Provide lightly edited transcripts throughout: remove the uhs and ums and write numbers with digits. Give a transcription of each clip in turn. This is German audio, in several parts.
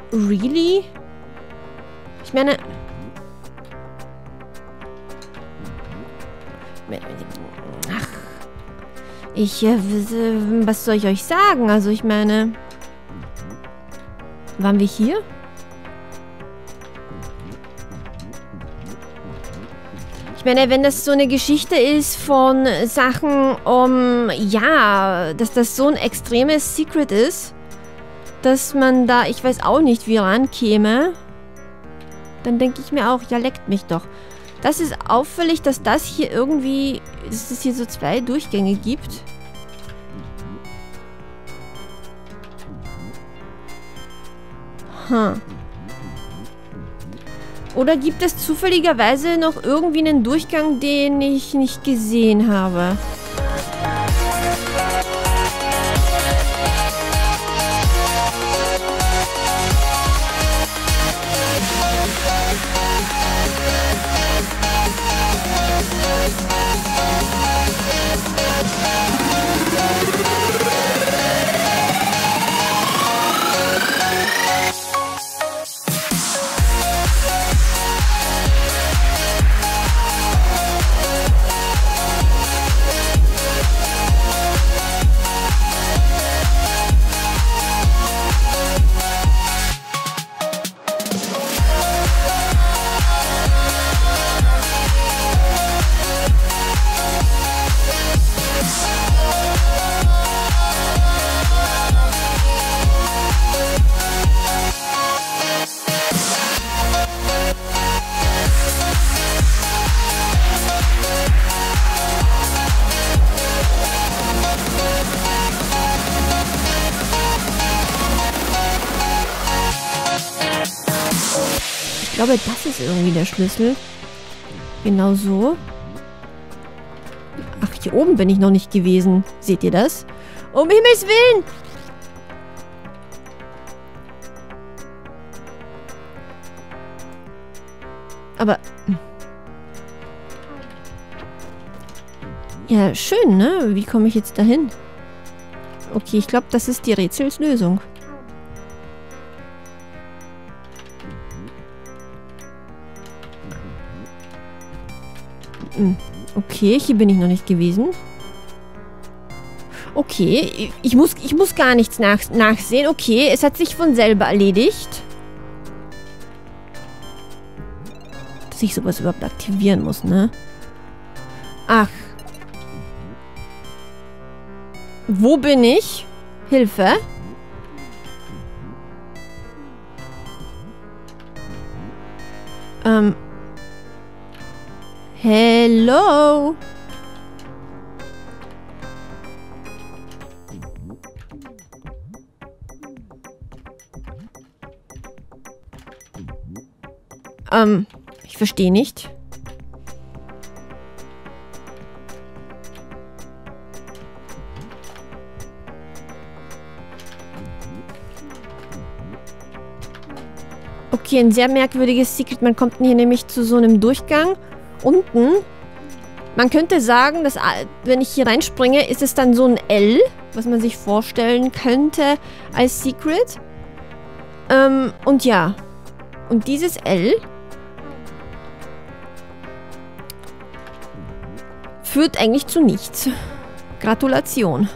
Really? Ich meine... Ach. Was soll ich euch sagen? Also ich meine... Waren wir hier? Ich meine, wenn das so eine Geschichte ist von Sachen, ja, dass das so ein extremes Secret ist, dass man da, ich weiß auch nicht, wie rankäme, dann denke ich mir auch, ja, leckt mich doch. Das ist auffällig, dass das hier irgendwie, dass es hier so 2 Durchgänge gibt. Oder gibt es zufälligerweise noch irgendwie einen Durchgang, den ich nicht gesehen habe? Ich glaube, das ist irgendwie der Schlüssel. Genau so. Ach, hier oben bin ich noch nicht gewesen. Seht ihr das? Um Himmels Willen! Aber... Ja, schön, ne? Wie komme ich jetzt dahin? Okay, ich glaube, das ist die Rätselslösung. Okay, hier bin ich noch nicht gewesen. Okay, ich muss gar nichts nachsehen. Okay, es hat sich von selber erledigt. Dass ich sowas überhaupt aktivieren muss, ne? Ach. Wo bin ich? Hilfe. Hello? Ich verstehe nicht. Okay, ein sehr merkwürdiges Secret. Man kommt hier nämlich zu so einem Durchgang. Unten. Man könnte sagen, dass, wenn ich hier reinspringe, ist es dann so ein L, was man sich vorstellen könnte als Secret. Und ja. Und dieses L führt eigentlich zu nichts. Gratulation.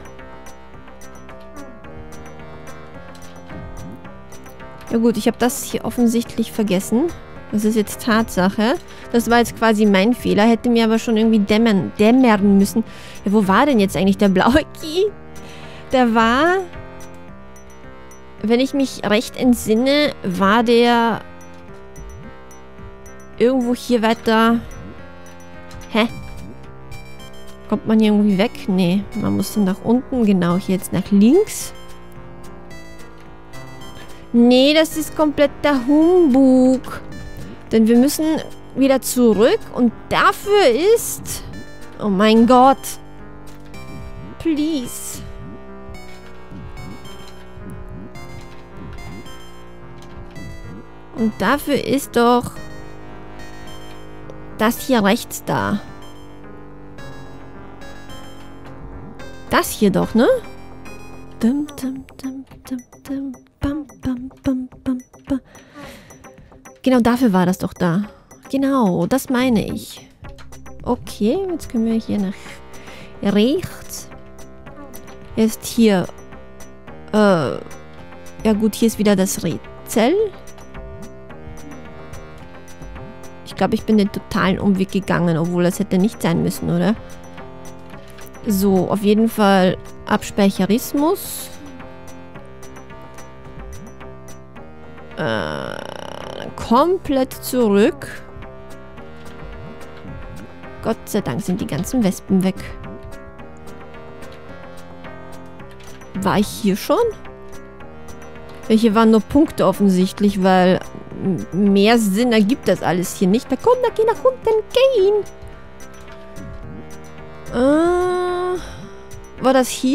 Ja gut, ich habe das hier offensichtlich vergessen. Das ist jetzt Tatsache. Das war jetzt quasi mein Fehler. Hätte mir aber schon irgendwie dämmern müssen. Ja, wo war denn jetzt eigentlich der blaue Key? Der war... Wenn ich mich recht entsinne, war der... irgendwo hier weiter... Hä? Kommt man hier irgendwie weg? Nee, man muss dann nach unten. Genau, hier jetzt nach links. Nee, das ist komplett der Humbug. Denn wir müssen wieder zurück und dafür ist... Oh mein Gott. Please. Und dafür ist doch... das hier rechts da. Das hier doch, ne? Dum, dum, dum, dum, dum, bam, bam, bam, bam, Genau, dafür war das doch da. Genau, das meine ich. Okay, jetzt können wir hier nach rechts. Jetzt hier. Ja gut, hier ist wieder das Rätsel. Ich glaube, ich bin den totalen Umweg gegangen, obwohl das hätte nicht sein müssen, oder? So, auf jeden Fall Abspeicherismus. Komplett zurück. Gott sei Dank sind die ganzen Wespen weg. War ich hier schon? Hier waren nur Punkte offensichtlich, weil mehr Sinn ergibt das alles hier nicht. Da komm, da geh nach unten, gehen. War das hier?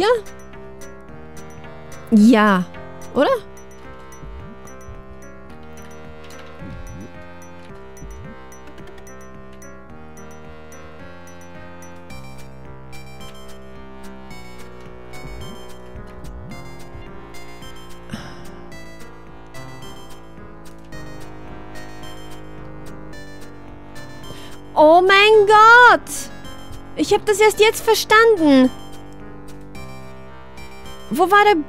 Ja, oder? Oh mein Gott! Ich habe das erst jetzt verstanden. Wo war der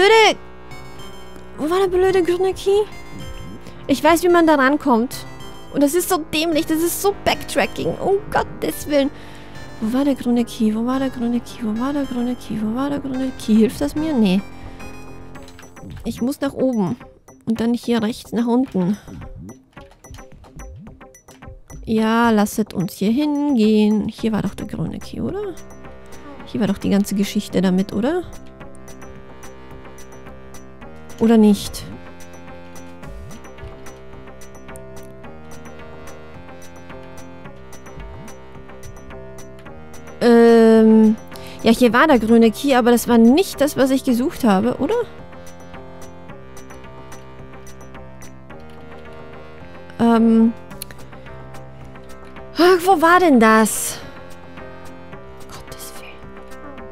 blöde grüne Key? Ich weiß, wie man da rankommt. Und das ist so dämlich, das ist so Backtracking. Um Gottes Willen. Wo war der grüne Key? Wo war der grüne Key? Wo war der grüne Key? Wo war der grüne Key? Hilft das mir? Nee. Ich muss nach oben. Und dann hier rechts nach unten. Ja, lasset uns hier hingehen. Hier war doch der grüne Key, oder? Hier war doch die ganze Geschichte damit, oder? Oder nicht? Ja, hier war der grüne Key, aber das war nicht das, was ich gesucht habe, oder? Ach, wo war denn das? Gottes Willen.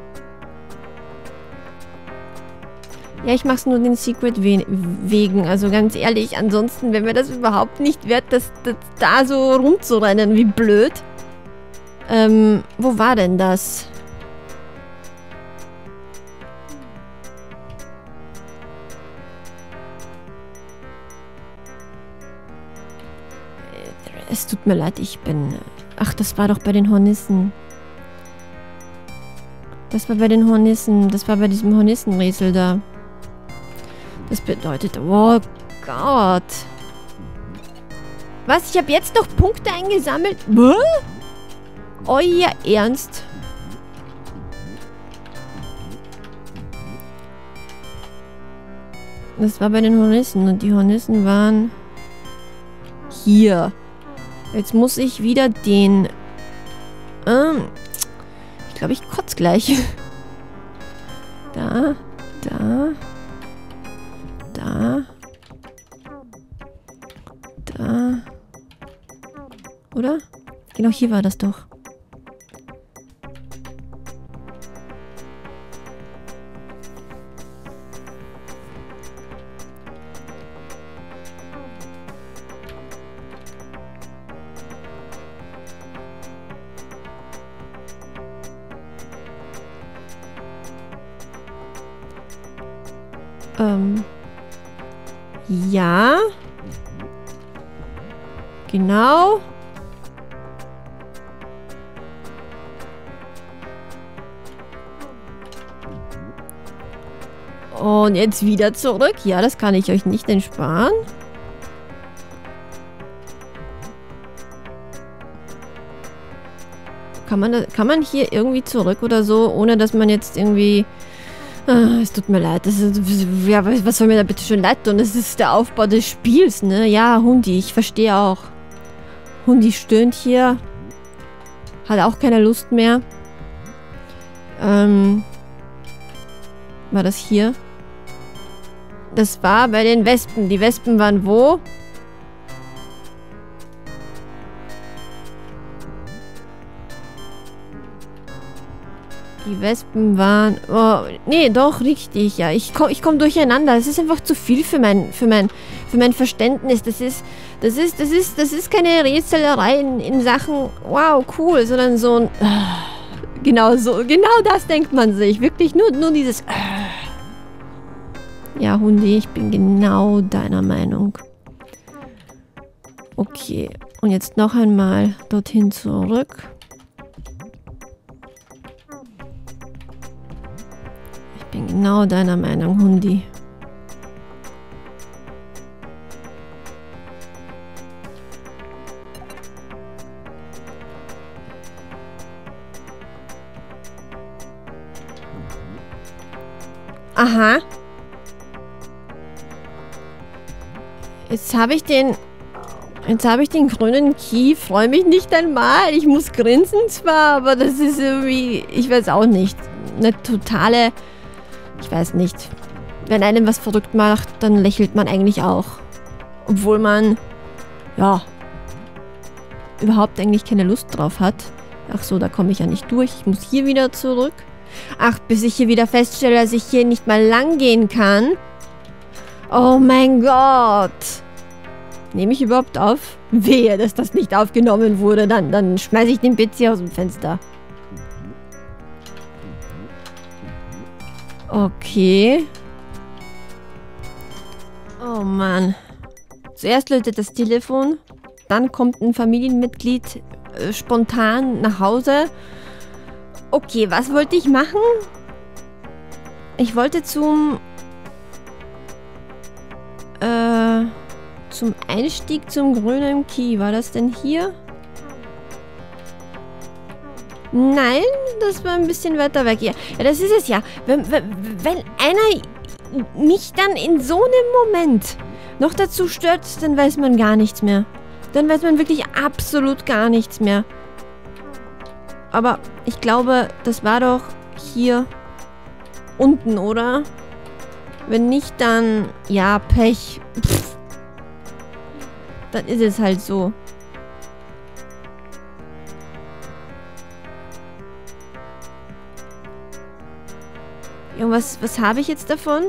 Ja, ich mach's nur den Secret wegen. Also ganz ehrlich, ansonsten, wenn mir das überhaupt nicht wert, das da so rumzurennen, wie blöd. Wo war denn das? Es tut mir leid, ich bin... Ach, das war doch bei den Hornissen. Das war bei den Hornissen. Das war bei diesem Hornissenrätsel da. Das bedeutet... Oh Gott. Was? Ich habe jetzt noch Punkte eingesammelt? Hä? Euer Ernst? Das war bei den Hornissen. Und die Hornissen waren... Hier. Jetzt muss ich wieder den... ich glaube, ich kotze gleich. Da. Oder? Genau, hier war das doch. Ja. Genau. Und jetzt wieder zurück. Ja, das kann ich euch nicht ersparen. Kann man hier irgendwie zurück oder so, ohne dass man jetzt irgendwie... es tut mir leid. Ja, was soll mir da bitte schon leid tun? Das ist der Aufbau des Spiels, ne? Ja, Hundi, ich verstehe auch. Hundi stöhnt hier. Hat auch keine Lust mehr. War das hier? Das war bei den Wespen. Die Wespen waren wo? Die Wespen waren... Oh, nee, doch, richtig, ja. Ich komm durcheinander. Es ist einfach zu viel für für mein Verständnis. Das ist keine Rätselerei in Sachen, wow, cool, sondern so ein, genau das denkt man sich. Wirklich nur dieses, ja, Hundi, ich bin genau deiner Meinung. Okay, und jetzt noch einmal dorthin zurück. Ich bin genau deiner Meinung, Hundi. Aha. Jetzt habe ich den grünen Key. Freue mich nicht einmal. Ich muss grinsen zwar, aber das ist irgendwie, ich weiß auch nicht, eine totale, ich weiß nicht. Wenn einem was verrückt macht, dann lächelt man eigentlich auch. Obwohl man, ja, überhaupt eigentlich keine Lust drauf hat. Ach so, da komme ich ja nicht durch. Ich muss hier wieder zurück. Ach, bis ich hier wieder feststelle, dass ich hier nicht mal lang gehen kann. Oh mein Gott. Nehme ich überhaupt auf? Wehe, dass das nicht aufgenommen wurde. Dann schmeiße ich den PC aus dem Fenster. Okay. Oh Mann. Zuerst läutet das Telefon. Dann kommt ein Familienmitglied spontan nach Hause. Okay, was wollte ich machen? Ich wollte zum Einstieg zum grünen Key. War das denn hier? Nein, das war ein bisschen weiter weg. Ja, das ist es ja. Wenn einer mich dann in so einem Moment noch dazu stört, dann weiß man gar nichts mehr. Dann weiß man wirklich absolut gar nichts mehr. Aber ich glaube, das war doch hier unten, oder? Wenn nicht, dann... Ja, Pech. Pff. Dann ist es halt so. Ja, und was habe ich jetzt davon?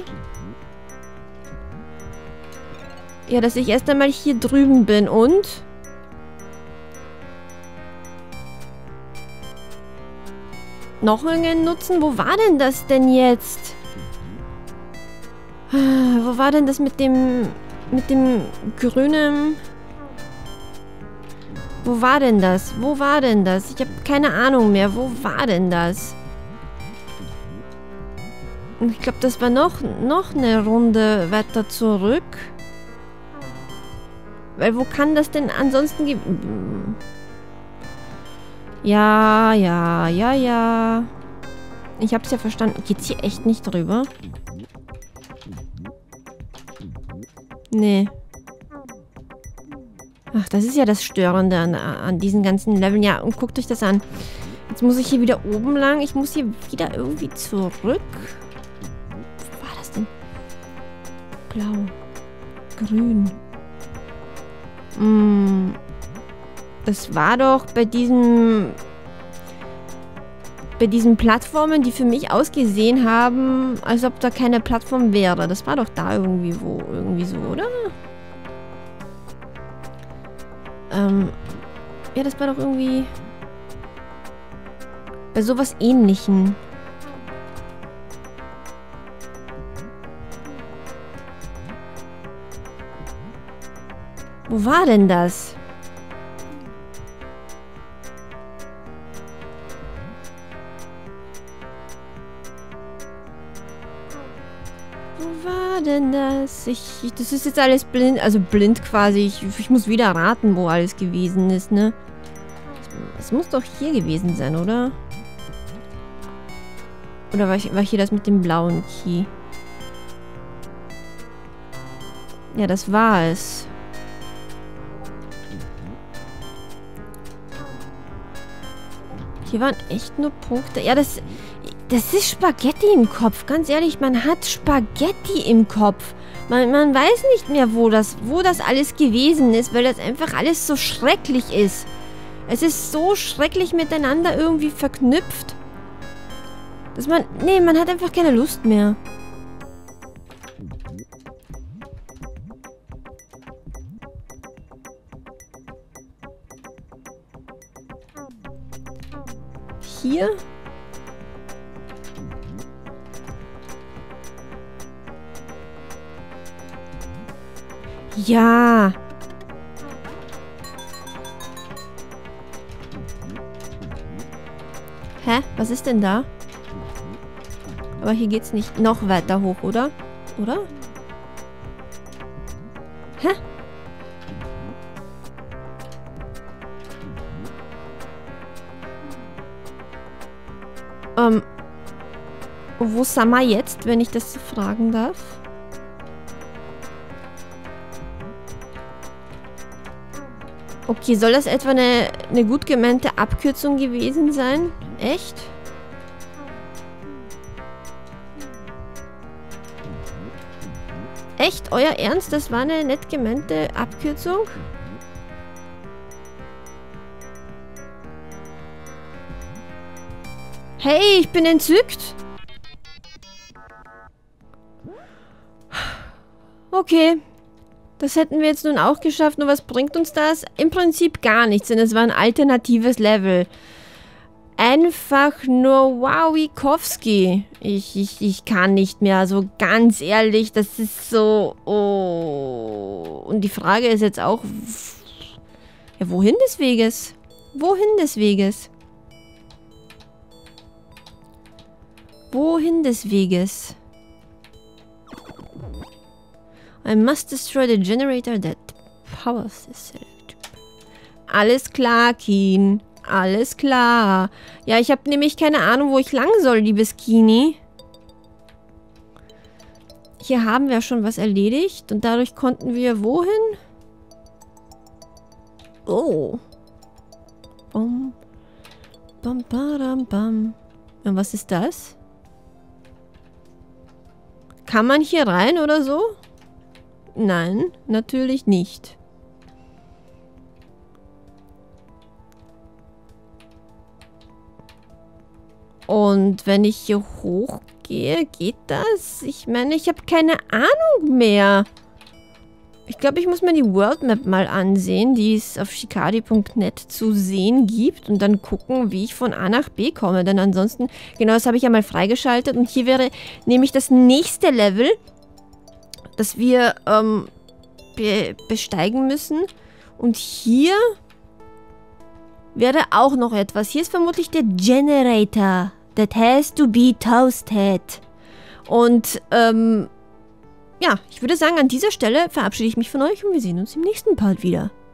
Ja, dass ich erst einmal hier drüben bin und... Noch irgendeinen Nutzen? Wo war denn das denn jetzt? Wo war denn das mit dem grünen... Wo war denn das? Wo war denn das? Ich habe keine Ahnung mehr. Wo war denn das? Ich glaube, das war noch eine Runde weiter zurück. Weil wo kann das denn ansonsten geben? Ja. Ich hab's ja verstanden. Geht's hier echt nicht drüber? Nee. Ach, das ist ja das Störende an diesen ganzen Leveln. Ja, und guckt euch das an. Jetzt muss ich hier wieder oben lang. Ich muss hier wieder irgendwie zurück. Wo war das denn? Blau. Grün. Das war doch bei diesen Plattformen, die für mich ausgesehen haben, als ob da keine Plattform wäre. Das war doch da irgendwie so, oder? Ja, das war doch irgendwie bei sowas Ähnlichem. Wo war denn das? Wo war denn das? Das ist jetzt alles blind, also blind quasi. Ich muss wieder raten, wo alles gewesen ist, ne? Es muss doch hier gewesen sein, oder? Oder war hier das mit dem blauen Key? Ja, das war es. Hier waren echt nur Punkte. Ja, das ist Spaghetti im Kopf. Ganz ehrlich, man hat Spaghetti im Kopf. Man weiß nicht mehr, wo das alles gewesen ist, weil das einfach alles so schrecklich ist. Es ist so schrecklich miteinander irgendwie verknüpft, dass man... Nee, man hat einfach keine Lust mehr. hier? Ja. Hä? Was ist denn da? Aber hier geht's nicht noch weiter hoch, oder? Oder? Hä? Wo sind wir jetzt, wenn ich das fragen darf? Okay, soll das etwa eine gut gemeinte Abkürzung gewesen sein? Echt? Echt? Euer Ernst? Das war eine nett gemeinte Abkürzung? Hey, ich bin entzückt. Okay. Das hätten wir jetzt nun auch geschafft. Nur was bringt uns das? Im Prinzip gar nichts, denn es war ein alternatives Level. Einfach nur Wowikowski. Ich kann nicht mehr. Also ganz ehrlich, das ist so... Oh. Und die Frage ist jetzt auch... Ja, wohin des Weges? Wohin des Weges? Wohin des Weges? I must destroy the generator that powers this electric. Alles klar, Keen. Alles klar. Ja, ich habe nämlich keine Ahnung, wo ich lang soll, liebes Kini. Hier haben wir schon was erledigt und dadurch konnten wir wohin? Oh. Bum. Bam, badam, bam. Und was ist das? Kann man hier rein oder so? Nein, natürlich nicht. Und wenn ich hier hochgehe, geht das? Ich meine, ich habe keine Ahnung mehr. Ich glaube, ich muss mir die World Map mal ansehen, die es auf shikadi.net zu sehen gibt. Und dann gucken, wie ich von A nach B komme. Denn ansonsten, genau, das habe ich ja mal freigeschaltet. Und hier wäre nämlich das nächste Level, das wir besteigen müssen. Und hier wäre auch noch etwas. Hier ist vermutlich der Generator. That has to be toasted. Und, ja, ich würde sagen, an dieser Stelle verabschiede ich mich von euch und wir sehen uns im nächsten Part wieder.